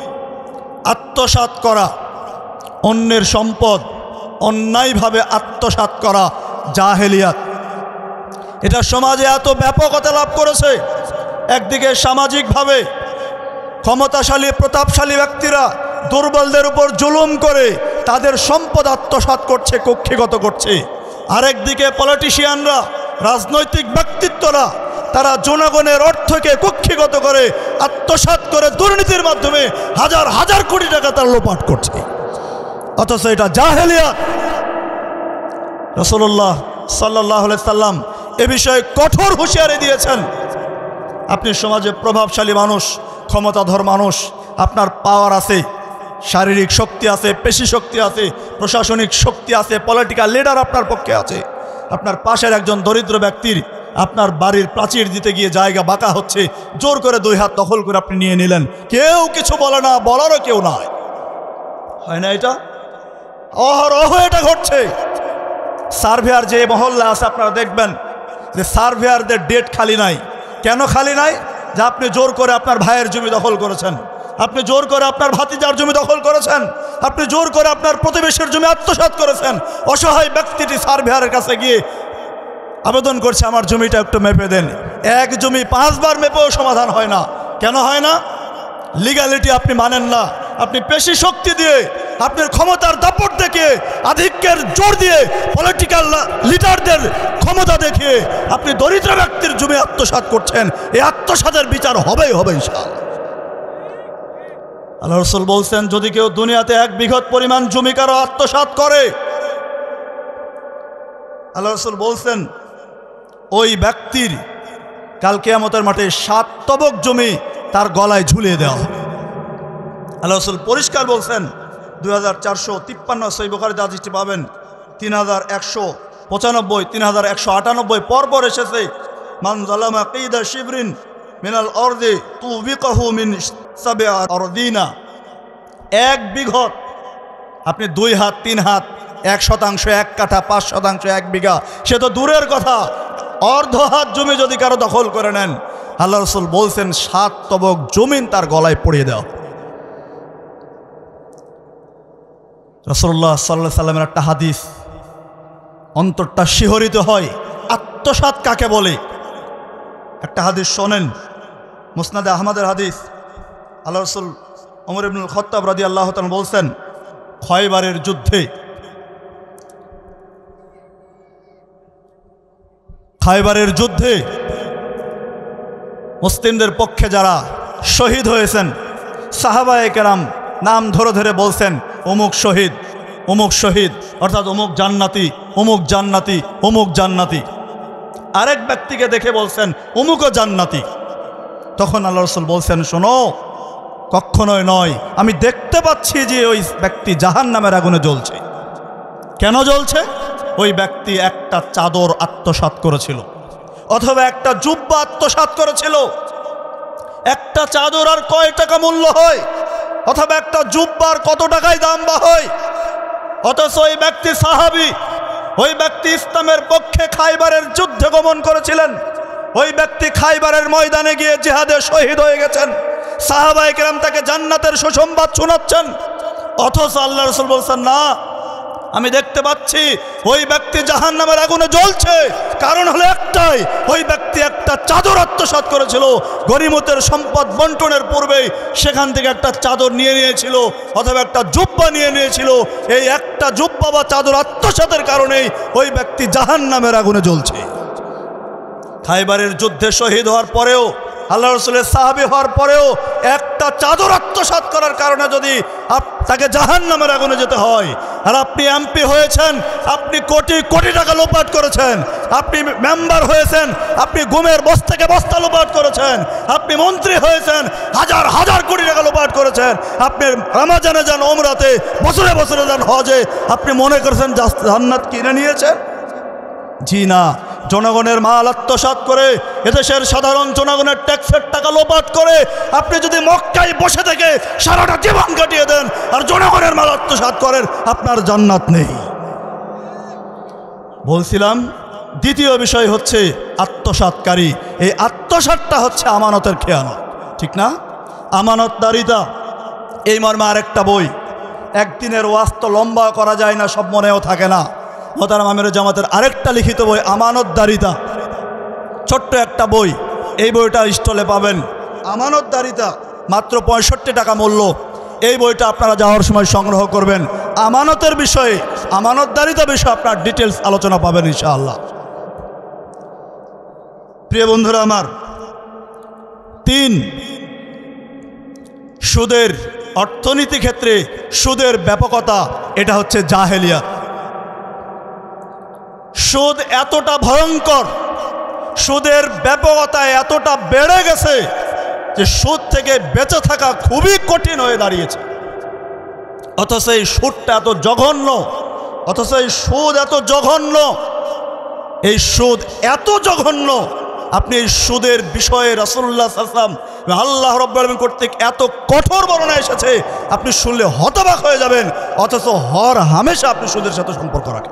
আত্মসাৎ করা, অন্যের সম্পদ অন্যায়ভাবে আত্মসাৎ করা জাহেলিয়াত। এটা সমাজে এত ব্যাপকতা লাভ করেছে। একদিকে সামাজিকভাবে ক্ষমতাশালী প্রতাপশালী ব্যক্তিরা দুর্বলদের উপর জুলুম করে তাদের সম্পদ আত্মসাৎ করছে, কক্ষিগত করছে। আরেকদিকে পলিটিশিয়ানরা, রাজনৈতিক ব্যক্তিত্বরা তারা জনগণের অর্থকে কক্ষিগত করে আত্মসাৎ করে দুর্নীতির মাধ্যমে হাজার হাজার কোটি টাকা তারা লোপাট করছে। অথচ এটা জাহেলিয়াত। রাসূলুল্লাহ সাল্লাল্লাহু আলাইহি সাল্লাম এ বিষয়ে কঠোর হুঁশিয়ারি দিয়েছেন। আপনি সমাজে প্রভাবশালী মানুষ, ক্ষমতাধর মানুষ, আপনার পাওয়ার আছে, শারীরিক শক্তি আছে, পেশি শক্তি আছে, প্রশাসনিক শক্তি আছে, পলিটিক্যাল লিডার আপনার পক্ষে আছে। আপনার পাশের একজন দরিদ্র ব্যক্তির আপনার বাড়ির প্রাচীর দিতে গিয়ে জায়গা বাঁকা হচ্ছে, জোর করে 2 হাত দখল করে আপনি নিয়ে নিলেন, কেউ কিছু বলে না, বলারও কেউ নাই। হয় না এটা? অহরহ এটা ঘটছে। সার্ভেয়ার যে মহল্লা আছে আপনারা দেখবেন যে সার্ভেয়ারদের ডেট খালি নাই। কেন খালি নাই? যে আপনি জোর করে আপনার ভাইয়ের জমি দখল করেছেন, আপনি জোর করে আপনার ভাতিজার জমি দখল করেছেন, আপনি জোর করে আপনার প্রতিবেশীর জমি আত্মসাৎ করেছেন। অসহায় ব্যক্তিটি সার্ভেয়ারের কাছে গিয়ে আবেদন করছে আমার জমিটা একটু মেপে দেন। এক জমি 5 বার মেপেও সমাধান হয় না। কেন হয় না? লিগ্যালিটি আপনি মানেন না। আপনি পেশি শক্তি দিয়ে, আপনার ক্ষমতার দাপট দেখিয়ে, আধিক্যের জোর দিয়ে, পলিটিক্যাল লিডারদের ক্ষমতা দেখিয়ে আপনি দরিদ্র ব্যক্তির জমি আত্মসাৎ করছেন। এই আত্মসাতের বিচার হবেই হবে ইনশাআল্লাহ। আল্লাহ রাসূল বলছেন, যদি কেউ দুনিয়াতে 1 বিঘত পরিমাণ জমি কারো আত্মসাৎ করে, আল্লাহ রাসূল বলছেন ওই ব্যক্তির কাল কিয়ামতের মাঠে 7 তবক জমি তার গলায় ঝুলিয়ে দেওয়া হবে। আল্লাহ রাসূল পরিষ্কার বলছেন, 2453 সহিহ বুখারীতে হাদিসটি পাবেন, 3195, 3198 পরপর এসেছে, মান যালামা কিদা শিবরিন মিনাল আরদি তুবিকাহু মিন 7 আরদিনা। 1 বিঘত, আপনি 2 হাত 3 হাত, 1% 1 কাঠা, 5% 1 বিঘা, সে তো দূরের কথা। অর্ধ হাত জমি যদি কারো দখল করে নেন, আল্লাহ রাসূল বলছেন 7 তবক জমিন তার গলায় পড়িয়ে দেওয়া। রাসূলুল্লাহ সাল্লাল্লাহু আলাইহি সাল্লামের একটা হাদিস অন্তরটা শিহরিত হয়। আত্মসাৎ কাকে বলে? একটা হাদিস শোনেন, মুসনাদে আহমদের হাদিস। আল্লাহ রাসূল ওমর ইবনুল খাত্তাব রাদিয়াল্লাহু তাআলা বলছেন, খয়বারের যুদ্ধে মুসলিমদের পক্ষে যারা শহীদ হয়েছেন, সাহাবায়ে কেরাম নাম ধরে ধরে বলছেন অমুক শহীদ, অমুক শহীদ, অর্থাৎ অমুক জান্নাতি, অমুক জান্নাতি, অমুক জান্নাতি। আরেক ব্যক্তিকে দেখে বলছেন অমুকও জান্নাতি। তখন আল্লাহ রাসূল বলছেন, শোনো, কখনোই নয়, আমি দেখতে পাচ্ছি যে ওই ব্যক্তি জাহান্নামের আগুনে জ্বলছে। কেন জ্বলছে? ওই ব্যক্তি একটা চাদর আত্মসাৎ করেছিল, অথবা একটা জুব্বা আত্মসাৎ করেছিল। একটা চাদর আর কয় টাকা মূল্য হয়, অথবা একটা জুব্বার কত টাকায় দাম বা হয়। অথচ ওই ব্যক্তি সাহাবী, ওই ব্যক্তি ইসলামের পক্ষে খাইবারের যুদ্ধে গমন করেছিলেন। ওই ব্যক্তি খাইবারের ময়দানে গিয়ে জিহাদে শহীদ হয়ে গেছেন। সাহাবায়ে কেরাম তাকে জান্নাতের সুসংবাদ শোনাচ্ছেন। অথচ আল্লাহ রাসূল বলছেন, না, আমি দেখতে পাচ্ছি ওই ব্যক্তি জাহান্নামের আগুনে জ্বলছে। কারণ হলো একটাই, ওই ব্যক্তি একটা চাদর আত্মসাৎ করেছিল গনিমতের সম্পদ বন্টনের পূর্বেই, সেখান থেকে একটা চাদর নিয়ে নিয়েছিল অথবা একটা জুব্বা নিয়ে নিয়েছিল। এই একটা জুব্বা বা চাদর আত্মসাতের কারণেই ওই ব্যক্তি জাহান্নামের আগুনে জ্বলছে। খাইবারের যুদ্ধে শহীদ হওয়ার পরেও, আল্লাহ রসুলের সাহাবী হওয়ার পরেও একটা চাদর আত্মসাৎ করার কারণে যদি তাকে জাহান্নামের আগুনে যেতে হয়, আর আপনি এমপি হয়েছেন, আপনি কোটি কোটি টাকা লোপাট করেছেন, আপনি মেম্বার হয়েছেন, আপনি গুমের বস্তাকে বস্তা লোপাট করেছেন, আপনি মন্ত্রী হয়েছেন, হাজার হাজার কোটি টাকা লোপাট করেছেন, আপনি রমাজানে যান, ওমরাতে, বছরে বছরে যান হজে, আপনি মনে করেছেন জান্নাত কিনে নিয়েছেন? জি না। জনগণের মাল আত্মসাৎ করে, এদেশের সাধারণ জনগণের ট্যাক্সের টাকা লোপাট করে আপনি যদি মক্কায় বসে থেকে সারাটা জীবন কাটিয়ে দেন আর জনগণের মাল আত্মসাৎ করেন, আপনার জান্নাত নেই। বলছিলাম দ্বিতীয় বিষয় হচ্ছে আত্মসাৎকারী। এই আত্মসাৎটা হচ্ছে আমানতের খেয়ানত, ঠিক না? আমানতদারিতা। এই মর্মে আরেকটা বই, একদিনের ওয়াজ তো লম্বা করা যায় না, সব মনেও থাকে না। মোহতারাম আমিরুল জামাতের আরেকটা লিখিত বই আমানতদারিতা, ছোট্ট একটা বই। এই বইটা স্টলে পাবেন, আমানতদারিতা, মাত্র 65 টাকা মূল্য। এই বইটা আপনারা যাওয়ার সময় সংগ্রহ করবেন। আমানতের বিষয়ে, আমানতদারিতা বিষয়ে আপনার ডিটেলস আলোচনা পাবেন ইনশাআল্লাহ। প্রিয় বন্ধুরা আমার, 3, সুদের অর্থনীতি ক্ষেত্রে সুদের ব্যাপকতা, এটা হচ্ছে জাহেলিয়াত। সুদ এতটা ভয়ঙ্কর, সুদের ব্যাপকতা এতটা বেড়ে গেছে যে সুদ থেকে বেঁচে থাকা খুবই কঠিন হয়ে দাঁড়িয়েছে। অথচ এই সুদটা এত জঘন্য, অথচ এই সুদ এত জঘন্য, এই সুদ এত জঘন্য। আপনি এই সুদের বিষয়ে রাসূলুল্লাহ সাল্লাল্লাহু আলাইহি ওয়াসাল্লাম, আল্লাহ রাব্বুল আলামিন কর্তৃক এত কঠোর বর্ণনা এসেছে, আপনি শুনলে হতবাক হয়ে যাবেন। অথচ হর হামেশা আপনি সুদের সাথে সম্পর্ক রাখেন।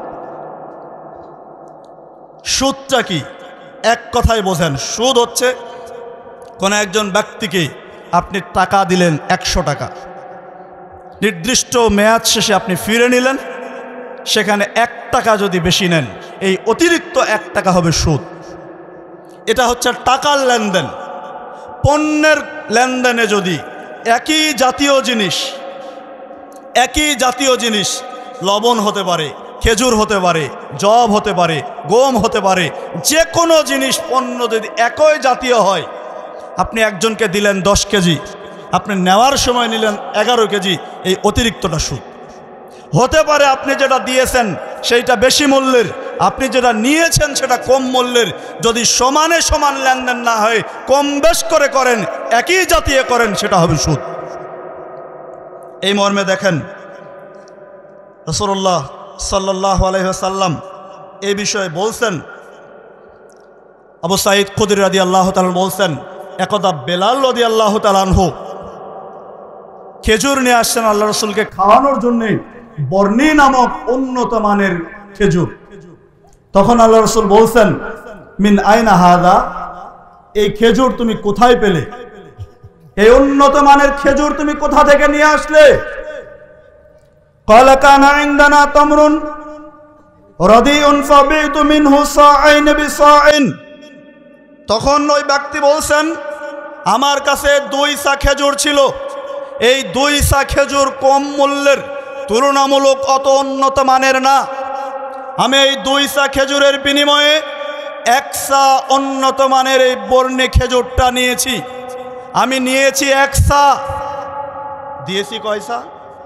সুদটা কি? এক কথায় বোঝেন, সুদ হচ্ছে কোনো একজন ব্যক্তিকে আপনি টাকা দিলেন 100 টাকা, নির্দিষ্ট মেয়াদ শেষে আপনি ফিরে নিলেন, সেখানে 1 টাকা যদি বেশি নেন, এই অতিরিক্ত 1 টাকা হবে সুদ। এটা হচ্ছে টাকার লেনদেন। পণ্যের লেনদেনে যদি একই জাতীয় জিনিস লবণ হতে পারে, খেজুর হতে পারে, জব হতে পারে, গম হতে পারে, যে কোনো জিনিস পণ্য যদি একই জাতীয় হয়, আপনি একজনকে দিলেন 10 কেজি, আপনি নেওয়ার সময় নিলেন 11 কেজি, এই অতিরিক্তটা সুদ। হতে পারে আপনি যেটা দিয়েছেন সেইটা বেশি মূল্যের, আপনি যেটা নিয়েছেন সেটা কম মূল্যের। যদি সমানে সমান লেনদেন না হয়, কম বেশ করে করেন, একই জাতীয় করেন, সেটা হবে সুদ। এই মর্মে দেখেন রাসূলুল্লাহ সাল্লাল্লাহু আলাইহি ওয়াসাল্লাম এই বিষয়ে বলছেন। আবু সাঈদ খুদরি রাদিয়াল্লাহু তাআলা বলছেন, একদা বেলাল রাদিয়াল্লাহু তাআলা আনহু খেজুর নিয়ে আসছেন আল্লাহ রসুলকে খাওয়ানোর জন্য, বর্ণি নামক উন্নত মানের খেজুর। তখন আল্লাহ রসুল বলছেন, মিন আইনা হাদা, এই খেজুর তুমি কোথায় পেলে? এই উন্নত মানের খেজুর তুমি কোথা থেকে নিয়ে আসলে? ক্বালা কানা ইনদানা তামরুন রাদিউন ফাবিতু মিনহু সাআইন বিসাইন। তখন ওই ব্যক্তি বলছেন, আমার কাছে 2 সা খেজুর ছিল, এই 2 সা খেজুর কম মূল্যের, তুলনামূলক অত উন্নত মানের না। আমি এই 2 সা খেজুরের বিনিময়ে 1 সা উন্নত মানের এই বর্ণি খেজুরটা নিয়েছি। আমি নিয়েছি 1 সা, দিয়েছি কয় সা?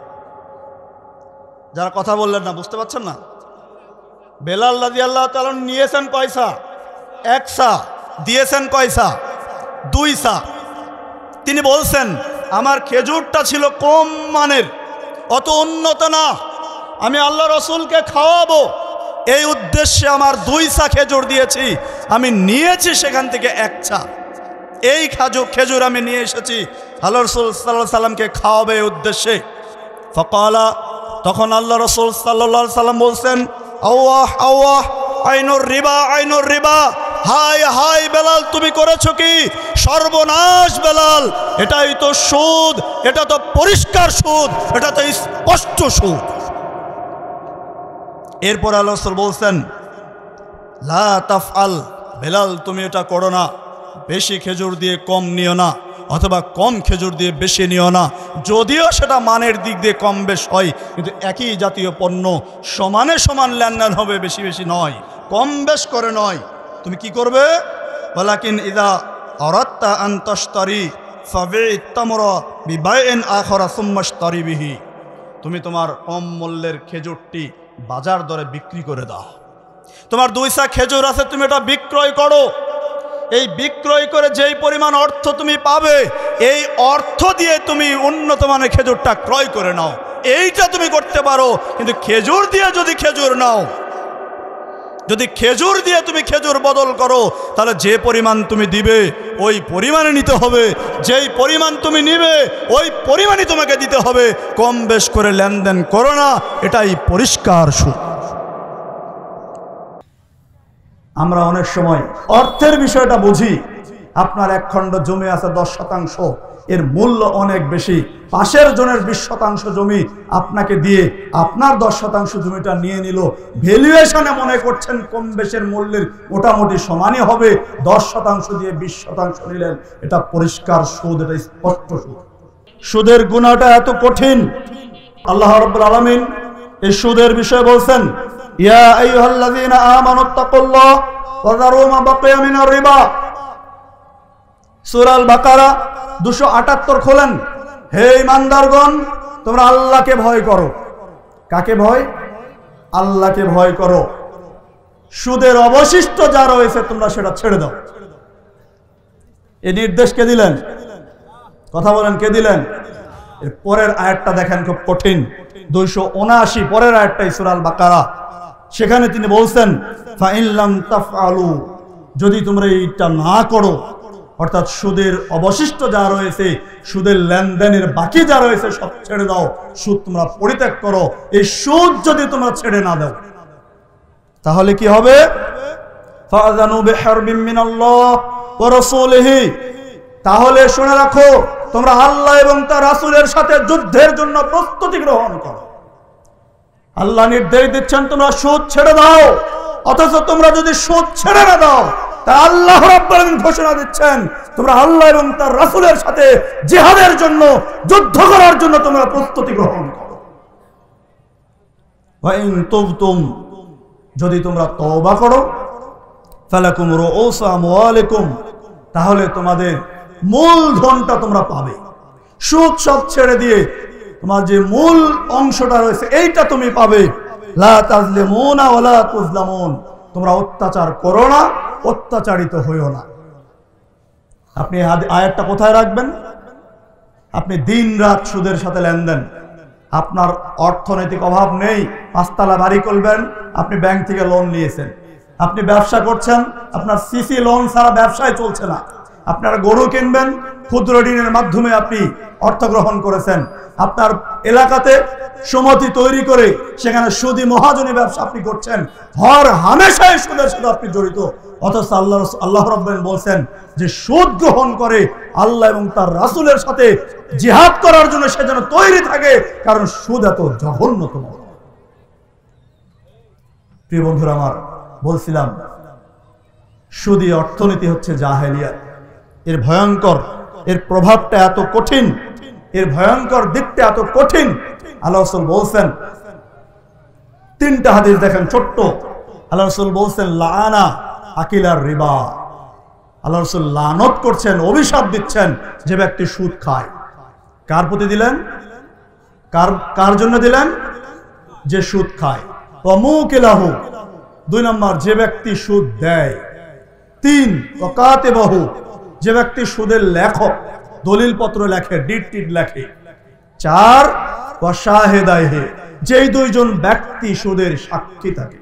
যারা কথা বললেন না, বুঝতে পারছেন না? বেলাল রাদিয়াল্লাহু তাআলা নিয়েছেন কয় সা? 1 সা। দিয়েছেন কয় সা? 2 সা। তিনি বলছেন, আমার খেজুরটা ছিল কম মানের, অত উন্নত না, আমি আল্লাহ রসুলকে খাওয়াবো, এই উদ্দেশ্যে আমার 2 সা খেজুর দিয়েছি। আমি নিয়েছি সেখান থেকে 1 সা। এই খেজুর আমি নিয়ে এসেছি আল্লাহ রসুল সাল্লাল্লাহু আলাইহি সাল্লামকে খাওয়াবে এই উদ্দেশ্যে। ফাকালা, তখন আল্লাহ রসুল সাল্লাল্লাহু আলাইহি সাল্লাম বলছেন, আওয়াহ আওয়াহ আইনুর রিবা, আইনুর রিবা, হায় হায় বেলাল, তুমি করেছো কি? সর্বনাশ বেলাল, এটাই তো সুদ, এটা তো পরিষ্কার সুদ, এটা তো স্পষ্ট সুদ। এরপর আল্লাহ রাসূল বলছেন, লা তাফআল, বেলাল তুমি এটা করো না, বেশি খেজুর দিয়ে কম নিও না, অথবা কম খেজুর দিয়ে বেশি নিও না। যদিও সেটা মানের দিক দিয়ে কম বেশ হয়, কিন্তু একই জাতীয় পণ্য সমানে সমান লেনদেন হবে, বেশি বেশি নয়, কম বেশ করে নয়। তুমি কি করবে? ওয়ালাকিন ইযা আরাদতা আন তাশতারি ফাবি'ত তামরা বিবাইইন আখরা সুম্মা ইশতারি বিহি। তুমি তোমার কম মূল্যের খেজুরটি বাজার দরে বিক্রি করে দাও। তোমার 2 সা খেজুর আছে, তুমি এটা বিক্রয় করো। এই বিক্রয় করে যেই পরিমাণ অর্থ তুমি পাবে, এই অর্থ দিয়ে তুমি উন্নত মানের খেজুরটা ক্রয় করে নাও। এইটা তুমি করতে পারো। কিন্তু খেজুর দিয়ে যদি খেজুর নাও, যদি খেজুর দিয়ে তুমি খেজুর বদল করো, তাহলে যে পরিমাণ তুমি দিবে ওই পরিমাণে নিতে হবে, যেই পরিমাণ তুমি নিবে ওই পরিমাণই তোমাকে দিতে হবে। কম বেশ করে লেনদেন করো না, এটাই পরিষ্কার সুদ। আমরা অনেক সময় অর্থের বিষয়টা বুঝি। আপনার 1 খণ্ড জমি আছে 10%, এর মূল্য অনেক বেশি। পাশের জনের 20% জমি আপনাকে দিয়ে আপনার 10% জমিটা নিয়ে নিল। ভ্যালুয়েশনে মনে করছেন কম বেশের মূল্যের মোটামুটি সমানই হবে, 10% দিয়ে 20% নিলেন। এটা পরিষ্কার সুদ, এটা স্পষ্ট সুদ। সুদের গুনাহটা এত কঠিন। আল্লাহ রাব্বুল আলামিন এই সুদের বিষয়ে বলছেন, ইয়া আইয়ুহাল্লাযীনা আমানুত্তাকুল্লাহ ওয়া যারু মা বাকিয়া মিনার রিবা। সূরা আল বাকারা 278 খোলেন। হে ঈমানদারগণ, তোমরা আল্লাহকে ভয় করো। কাকে ভয়? আল্লাহকে ভয় করো। সুদের অবশিষ্ট যা রয়েছে তোমরা সেটা ছেড়ে দাও। এই নির্দেশ কে দিলেন? কথা বলেন, কে দিলেন? এর পরের আয়াতটা দেখেন, খুব কঠিন। 279 পরের আয়াতটাই সূরা আল বাকারা। সেখানে তিনি বলছেন, ফাইন লাম তাফআলু, যদি তোমরা এইটা না করো, অর্থাৎ সুদের অবশিষ্ট যা রয়েছে, সুদের লেনদেনের বাকি যা রয়েছে সব ছেড়ে দাও, সুদ তোমরা পরিত্যাগ করো। এই সুদ যদি তোমরা ছেড়ে না দাও, তাহলে কি হবে? ফাযানু বিহারবিন মিনাল্লাহ ওয়া রাসূলিহি, তাহলে শুনে রাখো, তোমরা আল্লাহ এবং তার রাসূলের সাথে যুদ্ধের জন্য প্রস্তুতি গ্রহণ করো। আল্লাহ নির্দেশ দিচ্ছেন তোমরা সুদ ছেড়ে দাও, অথচ তোমরা যদি সুদ ছেড়ে না দাও, তা আল্লাহ রাব্বুল আলামিন ঘোষণা দিচ্ছেন তোমরা আল্লাহ এবং তার রাসূলের সাথে জিহাদের জন্য, যুদ্ধ করার জন্য তোমরা প্রস্তুতি গ্রহণ করো। ওয়া ইন তুবতুম, যদি তোমরা তওবা করো, ফালাকুম রুউসু আমওয়ালিকুম, তাহলে তোমাদের মূল ধনটা তোমরা পাবে। সুদ সব ছেড়ে দিয়ে তোমার যে মূল অংশটা রয়েছে এইটা তুমি পাবে। লা তাজলিমুনা ওয়া লা তুজলামুন, তোমরা অত্যাচার করো না, অত্যাচারিত হইও না। আপনি আয়াতটা কোথায় রাখবেন? আপনি দিন রাত সুদের সাথে লেনদেন। আপনার অর্থনৈতিক অভাব নেই, 5 তলা বাড়ি করবেন, আপনি ব্যাংক থেকে লোন নিয়েছেন। আপনি ব্যবসা করছেন, আপনার সিসি লোন ছাড়া ব্যবসায় চলছে না। আপনারা গরু কিনবেন, ক্ষুদ্র ঋণের মাধ্যমে আপনি অর্থ গ্রহণ করেছেন। আপনার এলাকাতে সমিতি তৈরি করে সেখানে সুদী মহাজনী ব্যবসা আপনি করছেন। হর হামেশাই সুদের সাথে আপনি জড়িত। অথচ আল্লাহ রাব্বুল আলামিন বলছেন যে সুদ গ্রহণ করে আল্লাহ এবং তার রাসূলের সাথে জিহাদ করার জন্য সে যেন তৈরি থাকে, কারণ সুদ এত জঘন্যতম। প্রিয় বন্ধুরা আমার, বলছিলাম সুদী অর্থনীতি হচ্ছে জাহেলিয়াত। এর ভয়ঙ্কর, এর প্রভাবটা এত কঠিন, এর ভয়ঙ্কর দিকটা এত কঠিন। আল্লাহ রাসূল বলছেন, 3টা হাদিস দেখেন ছোট্ট। আল্লাহ রাসূল বলছেন, লাআনা আকিলার রিবা। আল্লাহ রাসূল লানত করছেন, অভিশাপ দিচ্ছেন যে ব্যক্তি সুদ খায়। কার প্রতি দিলেন? কার জন্য দিলেন? যে সুদ খায়। ওয়া মুকিলাহু, 2 নম্বর যে ব্যক্তি সুদ দেয়। 3 ওয়াকাতিবাহু, যে ব্যক্তি সুদের লেখক, দলিল পত্র লেখে, ডিড লেখে। 4 ওয়া শাহিদাইহি, যেই 2 জন ব্যক্তি সুদের সাক্ষী থাকে।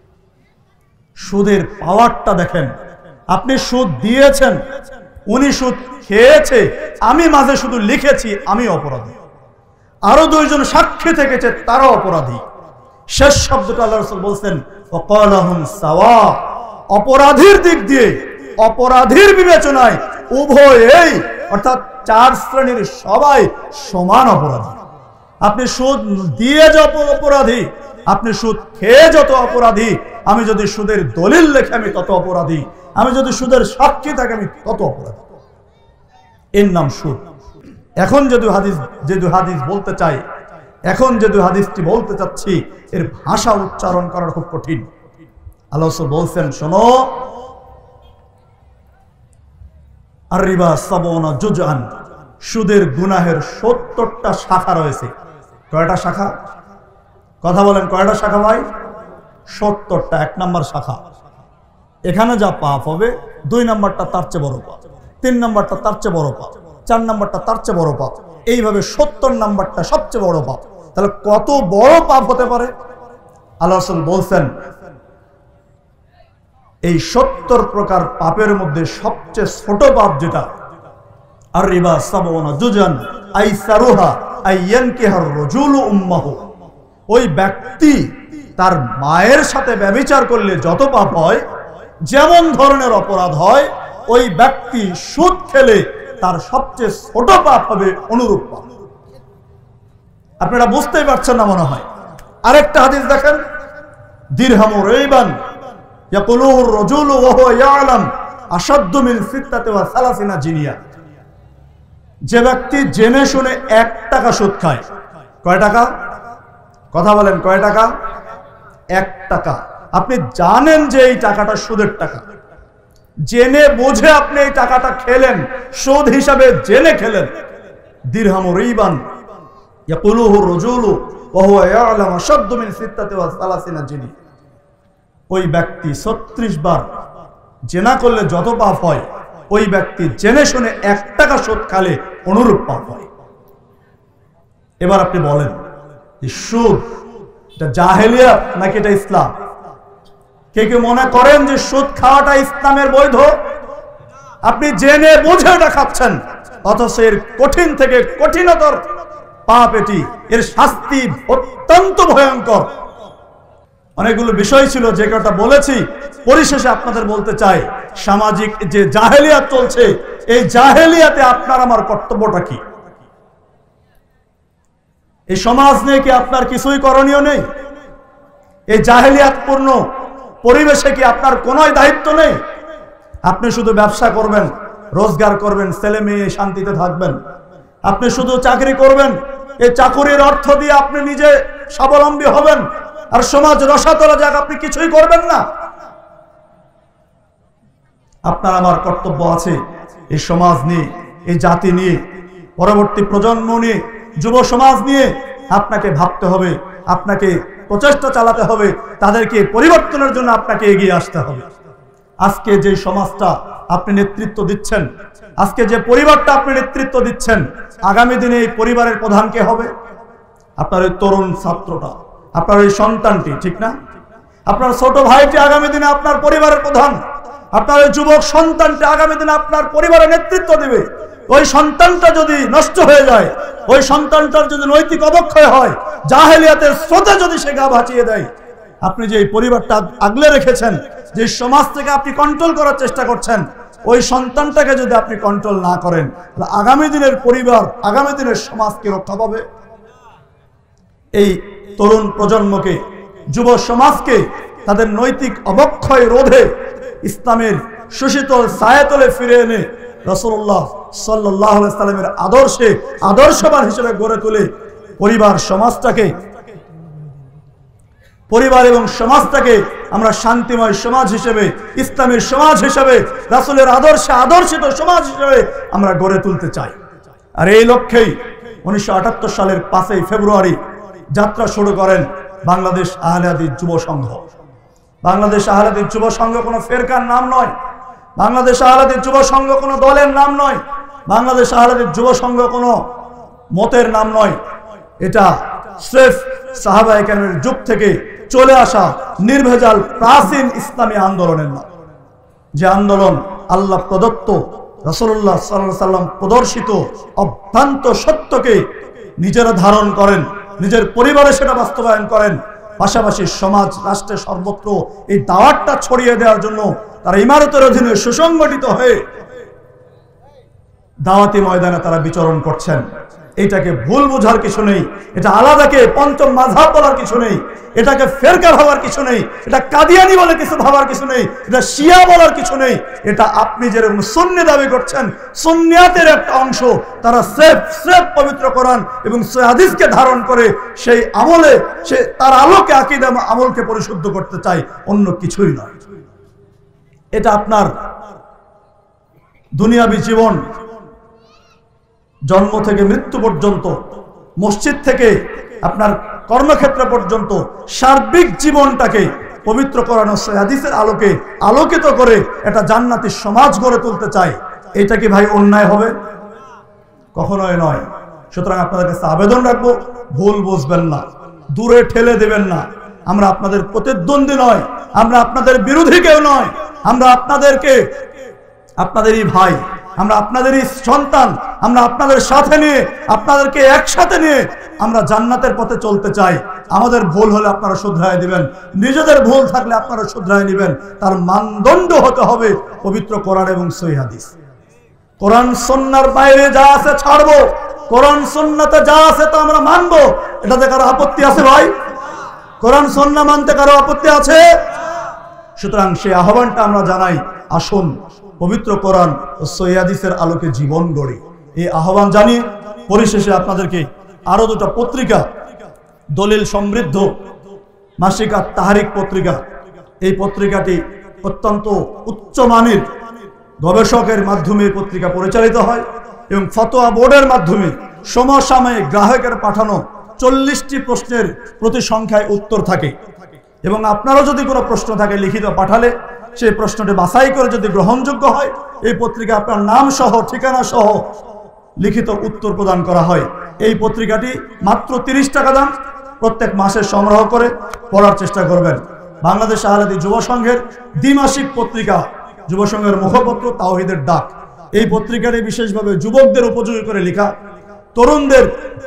সুদের পাওয়ারটা দেখেন। আপনি সুদ দিয়েছেন, উনি সুদ খেয়েছে, আমি মাঝে শুধু লিখেছি আমি অপরাধী, আরো 2 জন সাক্ষী থেকেছে তারাও অপরাধী। শেষ শব্দটা আল্লাহ রাসূল বলছেন, ওয়াকালাহুম সাওয়া, অপরাধীর দিক দিয়ে, অপরাধীর বিবেচনায় উভয়েই, অর্থাৎ 4 শ্রেণীর সবাই সমান অপরাধী। আপনি সুদ দিয়ে যে অপরাধী, আপনি সুদ খেয়ে যত অপরাধী, আমি যদি সুদের দলিল লেখে আমি তত অপরাধী, আমি যদি সুদের সাক্ষী থাকি আমি তত অপরাধী। এর নাম সুদ। এখন যদি হাদিস বলতে চাই, এখন যদি হাদিসটি বলতে চাচ্ছি, এর ভাষা উচ্চারণ করা খুব কঠিন। আল্লাহ রাসূল বলছেন, শোনো, আর রিবা সাবউনা জুজআন, সুদের গুনাহের 70টা শাখা রয়েছে। কয়টা শাখা? কথা বলেন, কয়টা শাখা ভাই? 70টা। 1 নম্বর শাখা, এখানে যা পাপ হবে 2 নম্বরটা তার চেয়ে বড় পাপ, 3 নম্বরটা তার চেয়ে বড় পাপ, 4 নম্বরটা তার চেয়ে বড় পাপ, এইভাবে 70 নম্বরটা সবচেয়ে বড় পাপ। তাহলে কত বড় পাপ হতে পারে? আল্লাহ রাসূল বলছেন, এই 70 প্রকার পাপের মধ্যে সবচেয়ে ছোট পাপ যেটা, আর রিবা সাবউনা জুজান আইসারুহা আইয়ানকিহার রাজুলু উম্মাহু, ওই ব্যক্তি তার মায়ের সাথে ব্যভিচার করলে যত পাপ হয়, যেমন ধরনের অপরাধ হয়, ওই ব্যক্তি সুদ খেলে তার সবচেয়ে ছোট পাপ হবে অনুরূপ পাপ। আপনারা বুঝতেই পারছেন না মনে হয়। আরেকটা হাদিস দেখেন, দিরহামু রাইবান ইয়াকুলুহু রাজুলু ওয়া হুয়া ইয়ালাম আশাদ্দু মিন ফিত্তাতি ওয়া সালাসিনা জিনিয়া, যে ব্যক্তি জেনে শুনে 1 টাকা সুদ খায়। কয় টাকা? কথা বলেন, কয় টাকা? 1 টাকা। আপনি জানেন যে এই টাকাটা সুদের টাকা, জেনে বুঝে আপনি এই টাকাটা খেলেন, সুদ হিসাবে জেনে খেলেন। দিরহামু রাইবান ইয়াকুলুহু রাজুলু ওয়া হুয়া ইয়ালাম আশাদ্দু মিন ফিত্তাতি ওয়া সালাসিনা জিনিয়া, ওই ব্যক্তি 36 বার জেনা করলে যত পাপ হয়, ওই ব্যক্তি জেনে শুনে 1 টাকা সুদ খালে অনুরূপ পাপ হয়। এবার আপনি বলেন, এই সুদ এটা জাহেলিয়াত নাকি এটা ইসলাম? কে কে মনে করেন যে সুদ খাওয়াটা ইসলামের বৈধ? আপনি জেনে বুঝে এটা খাচ্ছেন, অথচ এর কঠিন থেকে কঠিনতর পাপ এটি, এর শাস্তি অত্যন্ত ভয়ঙ্কর। অনেকগুলো বিষয় ছিল যে কথা বলেছি, পরিশেষে আপনাদের বলতে চাই, সামাজিক যে জাহেলিয়াত চলছে, এই জাহেলিয়াতে আপনার আমার কর্তব্যটা কি? এই সমাজ নিয়ে কি আপনার কিছুই করণীয় নেই? এই জাহেলিয়াতপূর্ণ পরিবেশে কি আপনার কোনো দায়িত্ব নেই? আপনি শুধু ব্যবসা করবেন, রোজগার করবেন, ছেলে মেয়ে শান্তিতে থাকবেন, আপনি শুধু চাকরি করবেন, এই চাকরির অর্থ দিয়ে আপনি নিজে স্বাবলম্বী হবেন, আর সমাজ রসাতলে যাক, আপনি কিছুই করবেন না। আপনার আমার কর্তব্য আছে এই সমাজ নিয়ে, এই জাতি নিয়ে, পরবর্তী প্রজন্ম নিয়ে, যুব সমাজ নিয়ে আপনাকে ভাবতে হবে, আপনাকে প্রচেষ্টা চালাতে হবে, তাদেরকে পরিবর্তনের জন্য আপনাকে এগিয়ে আসতে হবে। আজকে যে সমাজটা আপনি নেতৃত্ব দিচ্ছেন, আজকে যে পরিবারটা আপনি নেতৃত্ব দিচ্ছেন, আগামী দিনে এই পরিবারের প্রধান কে হবে? আপনার ওই তরুণ ছাত্রটা, আপনার ওই সন্তানটি, ঠিক না? আপনার ছোট ভাইটি আগামী দিনে আপনার পরিবারের প্রধান, আপনার ওই যুবক সন্তানটি আগামী দিনে আপনার পরিবারের নেতৃত্ব দিবে। ওই সন্তানটা যদি নষ্ট হয়ে যায়, ওই সন্তানটার যদি নৈতিক অবক্ষয় হয়, জাহেলিয়াতের স্রোতে যদি সে গা ভাসিয়ে দেয়, আপনি যে এই পরিবারটা আগলে রেখেছেন, যে সমাজ থেকে আপনি কন্ট্রোল করার চেষ্টা করছেন, ওই সন্তানটাকে যদি আপনি কন্ট্রোল না করেন, তাহলে আগামী দিনের পরিবার, আগামী দিনের সমাজকে রক্ষা পাবে? এই তরুণ প্রজন্মকে, যুব সমাজকে তাদের নৈতিক অবক্ষয় রোধে ইসলামের সুশীতল ছায়াতলে ফিরে এনে রাসূলুল্লাহ সাল্লাল্লাহু আলাইহি সাল্লামের আদর্শে আদর্শবান হিসেবে গড়ে তুলে পরিবার এবং সমাজটাকে আমরা শান্তিময় সমাজ হিসেবে, ইসলামের সমাজ হিসেবে, রাসূলের আদর্শে আদর্শিত সমাজ হিসেবে আমরা গড়ে তুলতে চাই। আর এই লক্ষ্যেই 1978 সালের 5 ফেব্রুয়ারি যাত্রা শুরু করেন বাংলাদেশ আহলে হাদিস যুব সংঘ। বাংলাদেশ আহলে হাদিস যুব সংঘ কোনো ফেরকার নাম নয়, বাংলাদেশ আহলে হাদিস যুব সংঘ কোনো দলের নাম নয়, বাংলাদেশ আহলে হাদিস যুব সংঘ কোনো মতের নাম নয়। এটা স্রেফ সাহাবায়ে কেরামের যুগ থেকে চলে আসা নির্ভেজাল প্রাচীন ইসলামী আন্দোলনের নাম, যে আন্দোলন আল্লাহ প্রদত্ত, রাসূলুল্লাহ সাল্লাল্লাহু আলাইহি সাল্লাম প্রদর্শিত অভ্রান্ত সত্যকে নিজেরা ধারণ করেন, নিজের পরিবারে সেটা বাস্তবায়ন করেন, পাশাপাশি সমাজ রাষ্ট্রে সর্বত্র এই দাওয়াতটা ছড়িয়ে দেওয়ার জন্য তারা ইমারতের অধীনে সুসংগঠিত হয়ে দাওয়াতি ময়দানে তারা বিচরণ করছেন। এটাকে ভুল বোঝার কিছু নেই, এটা আলাদাকে পঞ্চম মাযহাব বলার কিছু নেই, এটাকে ফেরকা ভাবার কিছু নেই, এটা কাদিয়ানি বলে কিছু ভাবার কিছু নেই, এটা শিয়া বলার কিছু নেই। এটা আপনি যেরকম সুন্নি দাবি করছেন, সুন্নিয়াতের একটা অংশ, তারা স্রেফ পবিত্র কোরআন এবং সহিহ হাদিসকে ধারণ করে সেই আমলে সে তার আলোকে আকীদা আমলকে পরিশুদ্ধ করতে চায়, অন্য কিছুই নয়। এটা আপনার দুনিয়াবী জীবন, জন্ম থেকে মৃত্যু পর্যন্ত, মসজিদ থেকে আপনার কর্মক্ষেত্র পর্যন্ত সার্বিক জীবনটাকে পবিত্র কোরআন ও সহিহ হাদিসের আলোকে আলোকিত করে একটা জান্নাতি সমাজ গড়ে তুলতে চাই। এটা কি ভাই অন্যায় হবে? কখনোই নয়। সুতরাং আপনাদের কাছে আবেদন রাখবো, ভুল বুঝবেন না, দূরে ঠেলে দেবেন না। আমরা আপনাদের প্রতিদ্বন্দ্বী নয়, আমরা আপনাদের বিরোধী কেউ নয়, আমরা আপনাদেরই ভাই, আমরা আপনাদেরই সন্তান, আমরা আপনাদের সাথে নিয়ে, আপনাদেরকে একসাথে নিয়ে আমরা জান্নাতের পথে চলতে চাই। আমাদের ভুল হলে আপনারা শুধরায় দিবেন, নিজেদের ভুল থাকলে আপনারা শুধরায় নেবেন। তার মানদণ্ড হতে হবে পবিত্র কোরআন এবং সহিহ হাদিস। কোরআন সুন্নাহর বাইরে যা আছে ছাড়বো, কোরআন সুন্নাতে যা আছে তা আমরা মানবো। এটাতে কারো আপত্তি আছে ভাই? কোরআন সুন্নাহ মানতে কারো আপত্তি আছে? সুতরাং সেই আহ্বানটা আমরা জানাই, আসুন পবিত্র কোরআন ও সহিহ হাদিসের আলোকে জীবন গড়ি। এই আহ্বান জানিয়ে পরিশেষে আপনাদেরকে আরো দুটো পত্রিকা, দলিল সমৃদ্ধ মাসিকা তাহারিক পত্রিকা, এই পত্রিকাটি অত্যন্ত উচ্চমানের গবেষকের মাধ্যমে পত্রিকা পরিচালিত হয় এবং ফতোয়া বোর্ডের মাধ্যমে সমসাময়িক গ্রাহকের পাঠানো 40টি প্রশ্নের প্রতি সংখ্যায় উত্তর থাকে। এবং আপনারও যদি কোনো প্রশ্ন থাকে লিখিত পাঠালে সেই প্রশ্নটি বাছাই করে যদি গ্রহণযোগ্য হয়, এই পত্রিকা আপনার নাম সহ ঠিকানা সহ লিখিত উত্তর প্রদান করা হয়। এই পত্রিকাটি মাত্র 30 টাকা দাম, প্রত্যেক মাসে সংগ্রহ করে পড়ার চেষ্টা করবেন। বাংলাদেশ আহলাদি যুব সংঘের দ্বিমাসিক পত্রিকা, যুব সংঘের মুখপত্র তাওহীদের ডাক, এই পত্রিকাটি বিশেষভাবে যুবকদের উপযোগী করে লেখা, তরুণদের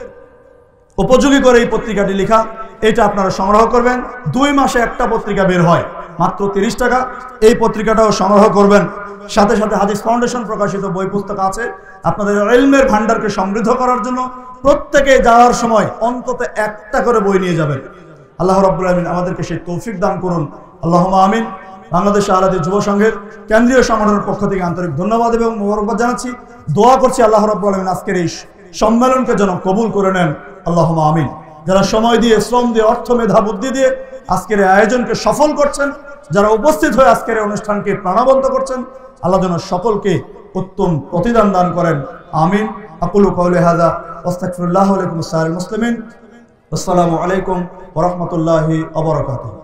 উপযোগী করে এই পত্রিকাটি লেখা। এটা আপনারা সংগ্রহ করবেন। 2 মাসে একটা পত্রিকা বের হয়, মাত্র 30 টাকা। এই পত্রিকাটাও সংগ্রহ করবেন। সাথে সাথে হাদিস ফাউন্ডেশন প্রকাশিত বই পুস্তক আছে। আপনাদের ইলমের ভান্ডারকে সমৃদ্ধ করার জন্য প্রত্যেকে যাওয়ার সময় অন্তত একটা করে বই নিয়ে যাবেন। আল্লাহ রাব্বুল আলামিন আমাদেরকে সেই তৌফিক দান করুন, আল্লাহুম্মা আমিন। বাংলাদেশ আহলাদি যুব সংঘের কেন্দ্রীয় সংগঠনের পক্ষ থেকে আন্তরিক ধন্যবাদ এবং মোবারকবাদ জানাচ্ছি। দোয়া করছি আল্লাহ রাব্বুল আলামিন আজকের এই সম্মেলনকে যেন কবুল করে নেন, আল্লাহুম্মা আমিন। যারা সময় দিয়ে, শ্রম দিয়ে, অর্থ, মেধা, বুদ্ধি দিয়ে আজকের এই আয়োজনকে সফল করছেন, যারা উপস্থিত হয়ে আজকের এই অনুষ্ঠানকে প্রাণবন্ত করছেন, আল্লাহ যেন সকলকে উত্তম প্রতিদান দান করেন, আমিন। আকুলু কাউলি হাযা ওয়াস্তাগফিরুল্লাহ ওয়া লাকুম সাইয়্যিদুল মুসলিমিন। আসসালামু আলাইকুম ওয়া রাহমাতুল্লাহি ওয়া বারাকাতুহু।